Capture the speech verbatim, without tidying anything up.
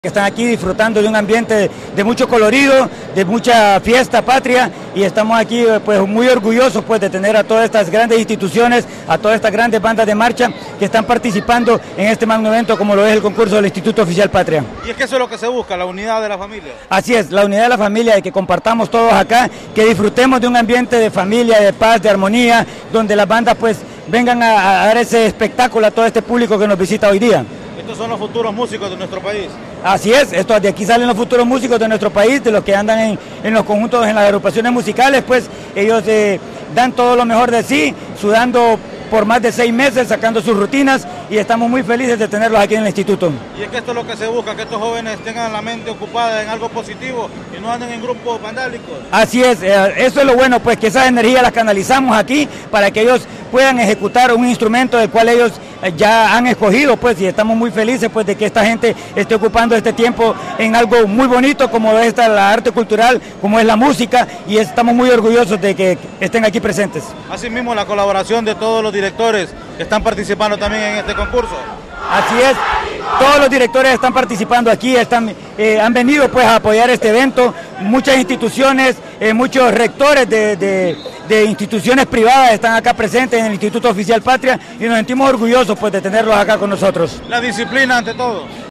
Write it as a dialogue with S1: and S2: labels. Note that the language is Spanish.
S1: Que están aquí disfrutando de un ambiente de, de mucho colorido, de mucha fiesta patria, y estamos aquí pues muy orgullosos pues de tener a todas estas grandes instituciones, a todas estas grandes bandas de marcha que están participando en este magno evento como lo es el concurso del Instituto Oficial Patria.
S2: Y es que eso es lo que se busca, la unidad de la familia.
S1: Así es, la unidad de la familia, de que compartamos todos acá, que disfrutemos de un ambiente de familia, de paz, de armonía, donde las bandas pues vengan a, a dar ese espectáculo a todo este público que nos visita hoy día.
S2: Estos son los futuros músicos de nuestro país.
S1: Así es, esto, de aquí salen los futuros músicos de nuestro país, de los que andan en, en los conjuntos, en las agrupaciones musicales, pues ellos eh, dan todo lo mejor de sí, sudando por más de seis meses, sacando sus rutinas, y estamos muy felices de tenerlos aquí en el instituto.
S2: Y es que esto es lo que se busca, que estos jóvenes tengan la mente ocupada en algo positivo y no anden en grupos vandálicos.
S1: Así es, eh, eso es lo bueno, pues que esas energías las canalizamos aquí para que ellos puedan ejecutar un instrumento del cual ellos eh, ya han escogido, pues, y estamos muy felices pues de que esta gente esté ocupando este tiempo en algo muy bonito como es esta, la arte cultural, como es la música, y estamos muy orgullosos de que estén aquí presentes.
S2: Asimismo, la colaboración de todos los directores que están participando también en este concurso.
S1: Así es, todos los directores están participando aquí, están, eh, han venido pues a apoyar este evento, muchas instituciones, eh, muchos rectores de, de, de instituciones privadas están acá presentes en el Instituto Oficial Patria, y nos sentimos orgullosos pues de tenerlos acá con nosotros.
S2: La disciplina ante todo.